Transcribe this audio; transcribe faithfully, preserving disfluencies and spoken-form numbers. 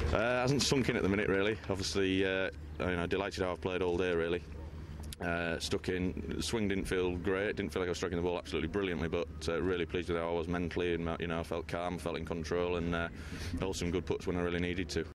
Uh, hasn't sunk in at the minute, really. Obviously, uh, you know, delighted how I've played all day, really. Uh, stuck in. The swing didn't feel great. Didn't feel like I was striking the ball absolutely brilliantly, but uh, really pleased with how I was mentally, and you know, I felt calm, felt in control, and uh, held some good putts when I really needed to.